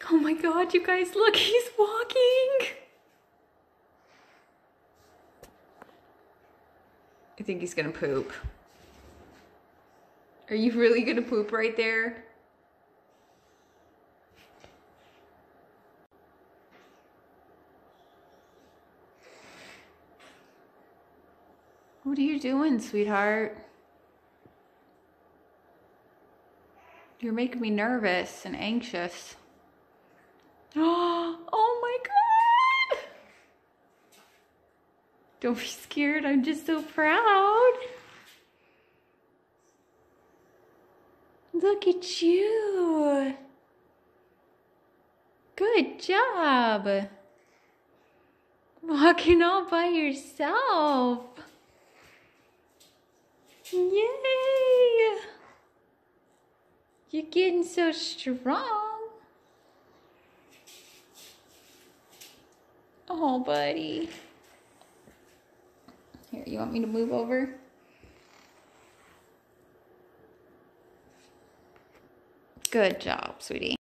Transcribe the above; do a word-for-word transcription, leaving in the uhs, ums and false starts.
Oh my God, you guys, look, he's walking. I think he's gonna poop. Are you really gonna poop right there? What are you doing, sweetheart? You're making me nervous and anxious. Oh my God! Don't be scared, I'm just so proud. Look at you. Good job. Walking all by yourself. Yay! You're getting so strong. Oh, buddy. Here, you want me to move over? Good job, sweetie.